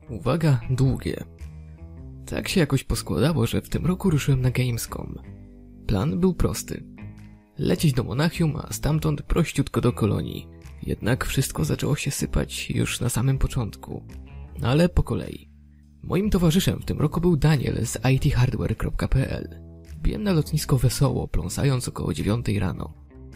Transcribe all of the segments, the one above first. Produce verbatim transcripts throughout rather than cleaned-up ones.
Uwaga, długie. Tak się jakoś poskładało, że w tym roku ruszyłem na Gamescom. Plan był prosty. Lecieć do Monachium, a stamtąd prościutko do Kolonii. Jednak wszystko zaczęło się sypać już na samym początku. Ale po kolei. Moim towarzyszem w tym roku był Daniel z i t hardware kropka p l. Wbiłem na lotnisko wesoło, pląsając około dziewiątej rano.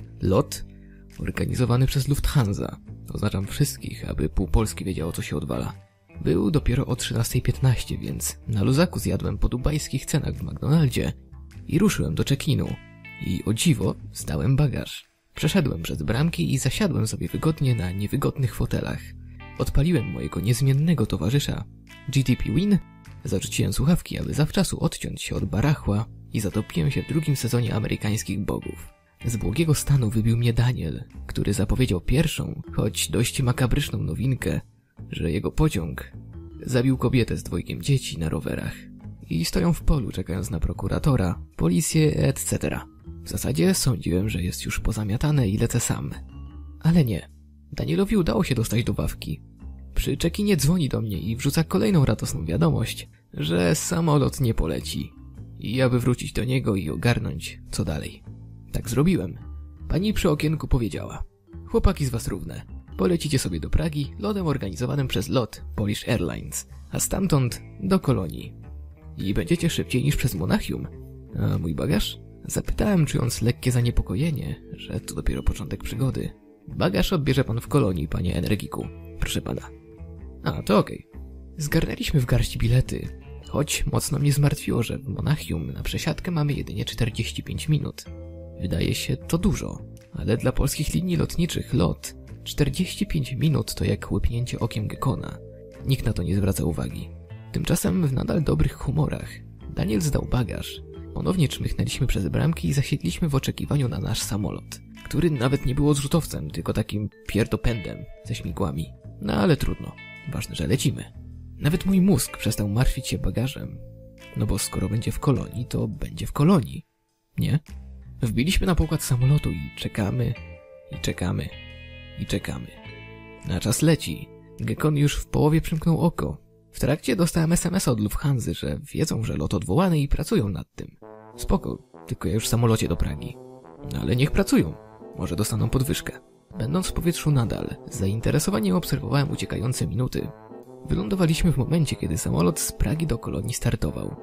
Lot organizowany przez Lufthansa. Oznaczam wszystkich, aby pół Polski wiedziało, co się odwala. Był dopiero o trzynastej piętnaście, więc na luzaku zjadłem po dubajskich cenach w McDonaldzie i ruszyłem do check-inu. I o dziwo zdałem bagaż. Przeszedłem przez bramki i zasiadłem sobie wygodnie na niewygodnych fotelach. Odpaliłem mojego niezmiennego towarzysza G T P Win, zarzuciłem słuchawki, aby zawczasu odciąć się od barachła i zatopiłem się w drugim sezonie Amerykańskich Bogów. Z błogiego stanu wybił mnie Daniel, który zapowiedział pierwszą, choć dość makabryczną nowinkę, że jego pociąg zabił kobietę z dwojgiem dzieci na rowerach i stoją w polu czekając na prokuratora, policję, et cetera. W zasadzie sądziłem, że jest już pozamiatane i lecę sam. Ale nie. Danielowi udało się dostać do ławki. Przy check-inie dzwoni do mnie i wrzuca kolejną radosną wiadomość, że samolot nie poleci. I aby wrócić do niego i ogarnąć, co dalej. Tak zrobiłem. Pani przy okienku powiedziała: chłopaki z was równe. Polecicie sobie do Pragi lotem organizowanym przez LOT Polish Airlines, a stamtąd do Kolonii. I będziecie szybciej niż przez Monachium. A mój bagaż? Zapytałem, czując lekkie zaniepokojenie, że to dopiero początek przygody. Bagaż odbierze pan w Kolonii, panie energiku. Proszę pana. A, to okej. Okay. Zgarnęliśmy w garści bilety, choć mocno mnie zmartwiło, że w Monachium na przesiadkę mamy jedynie czterdzieści pięć minut. Wydaje się to dużo, ale dla polskich linii lotniczych LOT czterdzieści pięć minut to jak łypnięcie okiem gekona. Nikt na to nie zwraca uwagi. Tymczasem w nadal dobrych humorach Daniel zdał bagaż. Ponownie czmychnęliśmy przez bramki i zasiedliśmy w oczekiwaniu na nasz samolot, który nawet nie był odrzutowcem, tylko takim pierdopędem ze śmigłami. No ale trudno. Ważne, że lecimy. Nawet mój mózg przestał martwić się bagażem. No bo skoro będzie w Kolonii, to będzie w Kolonii. Nie? Wbiliśmy na pokład samolotu i czekamy, i czekamy, i czekamy. Na czas leci. Gekon już w połowie przymknął oko. W trakcie dostałem es em es a od Lufthansy, że wiedzą, że lot odwołany i pracują nad tym. Spoko, tylko ja już w samolocie do Pragi. No ale niech pracują. Może dostaną podwyżkę. Będąc w powietrzu nadal, z zainteresowaniem obserwowałem uciekające minuty. Wylądowaliśmy w momencie, kiedy samolot z Pragi do Kolonii startował.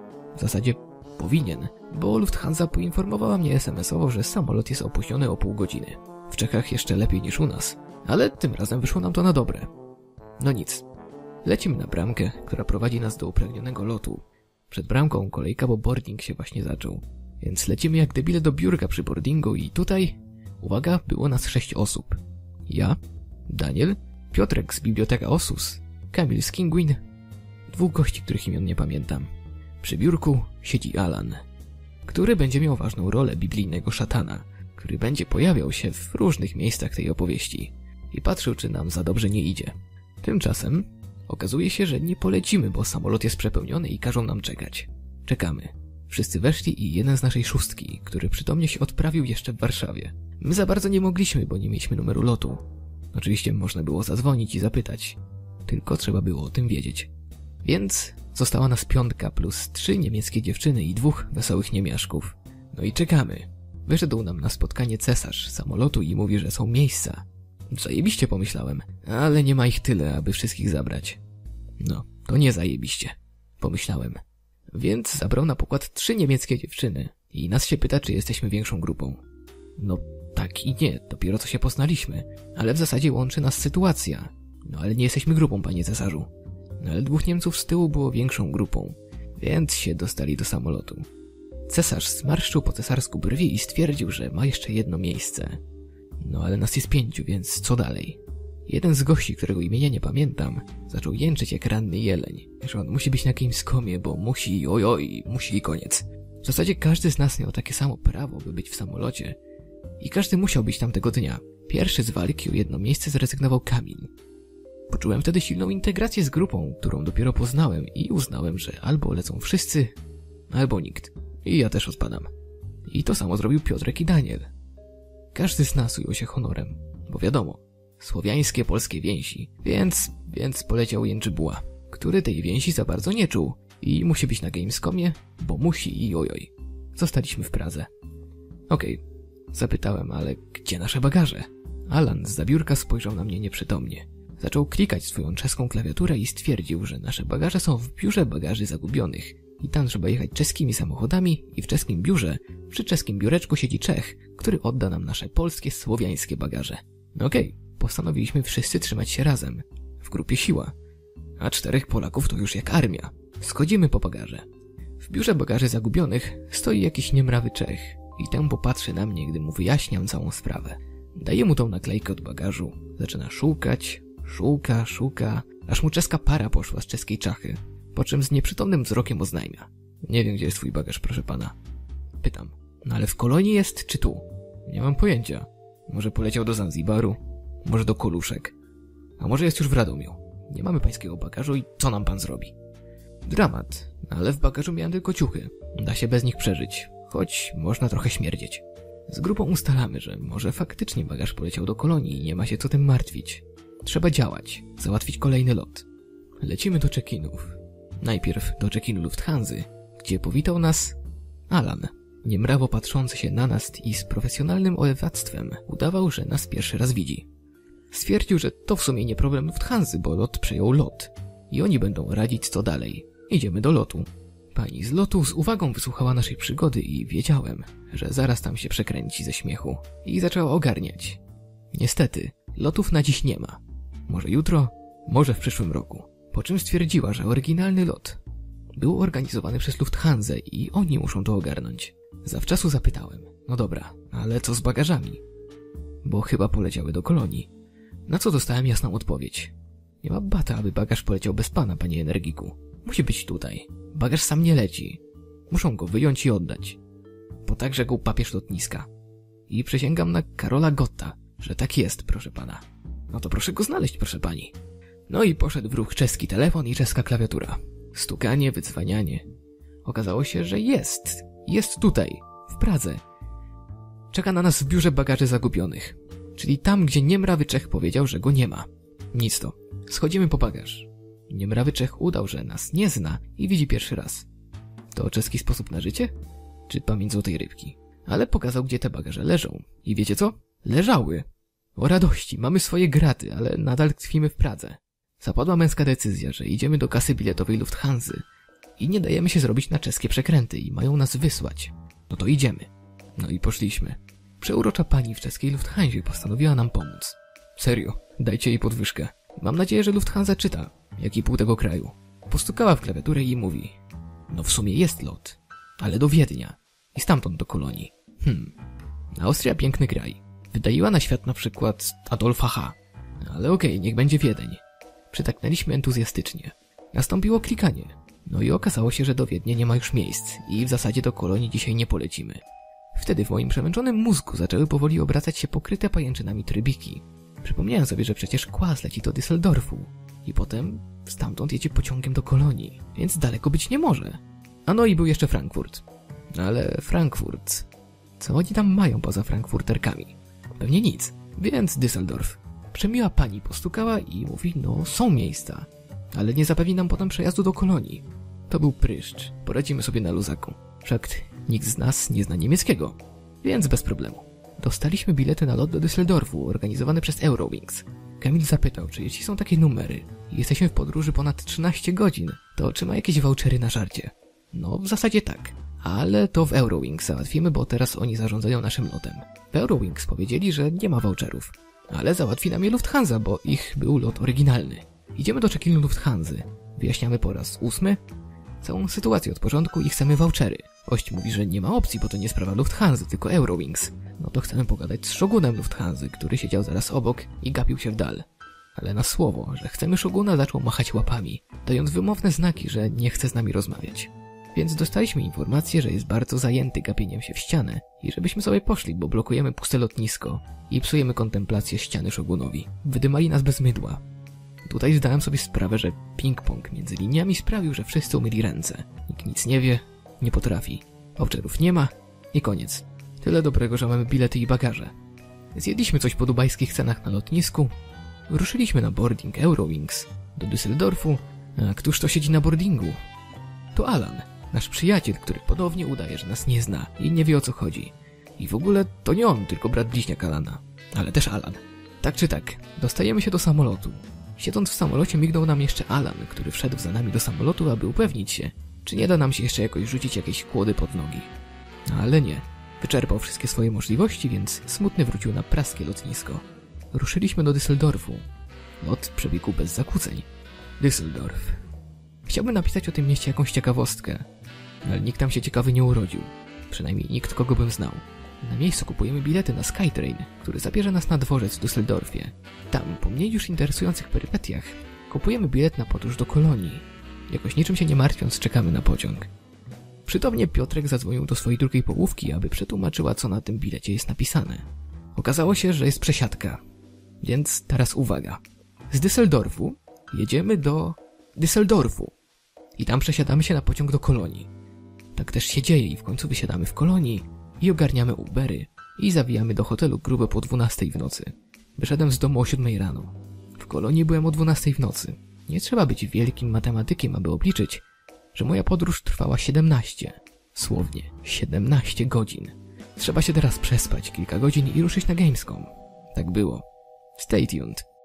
W zasadzie powinien, bo Lufthansa poinformowała mnie es em es owo, że samolot jest opóźniony o pół godziny. W Czechach jeszcze lepiej niż u nas, ale tym razem wyszło nam to na dobre. No nic. Lecimy na bramkę, która prowadzi nas do upragnionego lotu. Przed bramką kolejka, bo boarding się właśnie zaczął. Więc lecimy jak debile do biurka przy boardingu i tutaj, uwaga, było nas sześć osób. Ja, Daniel, Piotrek z Biblioteka Osus, Kamil z Kinguin, dwóch gości, których imion nie pamiętam. Przy biurku siedzi Alan, który będzie miał ważną rolę biblijnego szatana, który będzie pojawiał się w różnych miejscach tej opowieści i patrzył, czy nam za dobrze nie idzie. Tymczasem okazuje się, że nie polecimy, bo samolot jest przepełniony i każą nam czekać. Czekamy. Wszyscy weszli i jeden z naszej szóstki, który przytomnie się odprawił jeszcze w Warszawie. My za bardzo nie mogliśmy, bo nie mieliśmy numeru lotu. Oczywiście można było zadzwonić i zapytać, tylko trzeba było o tym wiedzieć. Więc została nas piątka plus trzy niemieckie dziewczyny i dwóch wesołych niemiaszków. No i czekamy. Wyszedł nam na spotkanie cesarz samolotu i mówi, że są miejsca. Zajebiście, pomyślałem, ale nie ma ich tyle, aby wszystkich zabrać. No, to nie zajebiście, pomyślałem. Więc zabrał na pokład trzy niemieckie dziewczyny i nas się pyta, czy jesteśmy większą grupą. No tak i nie, dopiero co się poznaliśmy, ale w zasadzie łączy nas sytuacja. No ale nie jesteśmy grupą, panie cesarzu. No ale dwóch Niemców z tyłu było większą grupą, więc się dostali do samolotu. Cesarz zmarszczył po cesarsku brwi i stwierdził, że ma jeszcze jedno miejsce. No ale nas jest pięciu, więc co dalej? Jeden z gości, którego imienia nie pamiętam, zaczął jęczyć jak ranny jeleń, że on musi być na Gamescomie, bo musi, oj oj, musi i koniec. W zasadzie każdy z nas miał takie samo prawo, by być w samolocie. I każdy musiał być tam tego dnia. Pierwszy z walki o jedno miejsce zrezygnował Kamil. Poczułem wtedy silną integrację z grupą, którą dopiero poznałem i uznałem, że albo lecą wszyscy, albo nikt. I ja też odpadam. I to samo zrobił Piotrek i Daniel. Każdy z nas ujął się honorem, bo wiadomo, słowiańskie polskie więzi, więc, więc poleciał Jędrzybuła, który tej więzi za bardzo nie czuł i musi być na Gamescomie, bo musi i ojoj. Zostaliśmy w Pradze. Okej, okay. Zapytałem, ale gdzie nasze bagaże? Alan z biurka spojrzał na mnie nieprzytomnie. Zaczął klikać swoją czeską klawiaturę i stwierdził, że nasze bagaże są w biurze bagaży zagubionych i tam trzeba jechać czeskimi samochodami i w czeskim biurze, przy czeskim biureczku siedzi Czech, który odda nam nasze polskie, słowiańskie bagaże. Okej, okay. Postanowiliśmy wszyscy trzymać się razem. W grupie siła. A czterech Polaków to już jak armia. Schodzimy po bagaże. W biurze bagaży zagubionych stoi jakiś niemrawy Czech i ten popatrzy na mnie, gdy mu wyjaśniam całą sprawę. Daję mu tą naklejkę od bagażu. Zaczyna szukać, szuka, szuka, aż mu czeska para poszła z czeskiej czachy, po czym z nieprzytomnym wzrokiem oznajmia. Nie wiem, gdzie jest twój bagaż, proszę pana. Pytam. No ale w kolonii jest, czy tu? Nie mam pojęcia. Może poleciał do Zanzibaru, może do Koluszek, a może jest już w Radomiu. Nie mamy pańskiego bagażu i co nam pan zrobi? Dramat, ale w bagażu miałem tylko ciuchy. Da się bez nich przeżyć, choć można trochę śmierdzieć. Z grupą ustalamy, że może faktycznie bagaż poleciał do kolonii i nie ma się co tym martwić. Trzeba działać, załatwić kolejny lot. Lecimy do check-inów. Najpierw do check-inu Lufthansy, gdzie powitał nas Alan. Niemrawo patrzący się na nas i z profesjonalnym olewactwem udawał, że nas pierwszy raz widzi. Stwierdził, że to w sumie nie problem Lufthansy, bo lot przejął lot i oni będą radzić co dalej. Idziemy do lotu. Pani z lotu z uwagą wysłuchała naszej przygody i wiedziałem, że zaraz tam się przekręci ze śmiechu i zaczęła ogarniać. Niestety, lotów na dziś nie ma. Może jutro, może w przyszłym roku. Po czym stwierdziła, że oryginalny lot był organizowany przez Lufthansę i oni muszą to ogarnąć. Zawczasu zapytałem, no dobra, ale co z bagażami? Bo chyba poleciały do kolonii. Na co dostałem jasną odpowiedź. Nie ma bata, aby bagaż poleciał bez pana, panie energiku. Musi być tutaj. Bagaż sam nie leci. Muszą go wyjąć i oddać. Bo tak rzekł papież lotniska. I przysięgam na Karola Gotta, że tak jest, proszę pana. No to proszę go znaleźć, proszę pani. No i poszedł w ruch czeski telefon i czeska klawiatura. Stukanie, wydzwanianie. Okazało się, że jest. Jest tutaj, w Pradze. Czeka na nas w biurze bagaży zagubionych. Czyli tam, gdzie niemrawy Czech powiedział, że go nie ma. Nic to. Schodzimy po bagaż. Niemrawy Czech udał, że nas nie zna i widzi pierwszy raz. To czeski sposób na życie? Czy pamięć złotej rybki? Ale pokazał, gdzie te bagaże leżą. I wiecie co? Leżały. O radości, mamy swoje graty, ale nadal tkwimy w Pradze. Zapadła męska decyzja, że idziemy do kasy biletowej Lufthansy i nie dajemy się zrobić na czeskie przekręty i mają nas wysłać. No to idziemy. No i poszliśmy. Przeurocza pani w czeskiej Lufthansie postanowiła nam pomóc. Serio, dajcie jej podwyżkę. Mam nadzieję, że Lufthansa czyta, jak i pół tego kraju. Postukała w klawiaturę i mówi: no w sumie jest lot, ale do Wiednia i stamtąd do kolonii. Hmm, Austria piękny kraj. Wydaliła na świat na przykład Adolfa H. Ale okej, okay, niech będzie Wiedeń. Przytaknęliśmy entuzjastycznie. Nastąpiło klikanie. No i okazało się, że do Wiednia nie ma już miejsc i w zasadzie do kolonii dzisiaj nie polecimy. Wtedy w moim przemęczonym mózgu zaczęły powoli obracać się pokryte pajęczynami trybiki. Przypomniałem sobie, że przecież kłas leci do Düsseldorfu i potem stamtąd jedzie pociągiem do kolonii, więc daleko być nie może. A no i był jeszcze Frankfurt. Ale Frankfurt... Co oni tam mają poza frankfurterkami? Pewnie nic, więc Düsseldorf. Przemiła pani postukała i mówi, no są miejsca, ale nie zapewni nam potem przejazdu do kolonii. To był pryszcz, poradzimy sobie na luzaku. Wszak nikt z nas nie zna niemieckiego, więc bez problemu. Dostaliśmy bilety na lot do Düsseldorfu, organizowane przez Eurowings. Kamil zapytał, czy jeśli są takie numery i jesteśmy w podróży ponad trzynaście godzin, to czy ma jakieś vouchery na żarcie? No, w zasadzie tak. Ale to w Eurowings załatwimy, bo teraz oni zarządzają naszym lotem. W Eurowings powiedzieli, że nie ma voucherów. Ale załatwi nam je Lufthansa, bo ich był lot oryginalny. Idziemy do check-inu Lufthansy. Wyjaśniamy po raz ósmy całą sytuację od początku i chcemy vouchery. Gość mówi, że nie ma opcji, bo to nie sprawa Lufthansy, tylko Eurowings. No to chcemy pogadać z szogunem Lufthansy, który siedział zaraz obok i gapił się w dal. Ale na słowo, że chcemy szoguna, zaczął machać łapami, dając wymowne znaki, że nie chce z nami rozmawiać. Więc dostaliśmy informację, że jest bardzo zajęty gapieniem się w ścianę i żebyśmy sobie poszli, bo blokujemy puste lotnisko i psujemy kontemplację ściany szogunowi. Wydymali nas bez mydła. Tutaj zdałem sobie sprawę, że ping-pong między liniami sprawił, że wszyscy umyli ręce. Nikt nic nie wie, nie potrafi. Voucherów nie ma i koniec. Tyle dobrego, że mamy bilety i bagaże. Zjedliśmy coś po dubajskich cenach na lotnisku, ruszyliśmy na boarding Eurowings do Düsseldorfu, A któż to siedzi na boardingu? To Alan, nasz przyjaciel, który ponownie udaje, że nas nie zna i nie wie, o co chodzi. I w ogóle to nie on, tylko brat bliźniak Alana. Ale też Alan. Tak czy tak, dostajemy się do samolotu. Siedząc w samolocie mignął nam jeszcze Alan, który wszedł za nami do samolotu, aby upewnić się, czy nie da nam się jeszcze jakoś rzucić jakieś kłody pod nogi. Ale nie. Wyczerpał wszystkie swoje możliwości, więc smutny wrócił na praskie lotnisko. Ruszyliśmy do Düsseldorfu. Lot przebiegł bez zakłóceń. Düsseldorf. Chciałbym napisać o tym mieście jakąś ciekawostkę, ale nikt tam się ciekawy nie urodził. Przynajmniej nikt, kogo bym znał. Na miejscu kupujemy bilety na Skytrain, który zabierze nas na dworzec w Düsseldorfie. Tam, po mniej już interesujących perypetiach, kupujemy bilet na podróż do Kolonii. Jakoś niczym się nie martwiąc, czekamy na pociąg. Przytomnie Piotrek zadzwonił do swojej drugiej połówki, aby przetłumaczyła, co na tym bilecie jest napisane. Okazało się, że jest przesiadka. Więc teraz uwaga. Z Düsseldorfu jedziemy do Düsseldorfu. I tam przesiadamy się na pociąg do Kolonii. Tak też się dzieje i w końcu wysiadamy w Kolonii i ogarniamy Ubery i zawijamy do hotelu grube po dwunastej w nocy. Wyszedłem z domu o siódmej rano. W Kolonii byłem o dwunastej w nocy. Nie trzeba być wielkim matematykiem, aby obliczyć, że moja podróż trwała siedemnaście, słownie siedemnaście godzin. Trzeba się teraz przespać kilka godzin i ruszyć na Gamescom. Tak było. Stay tuned.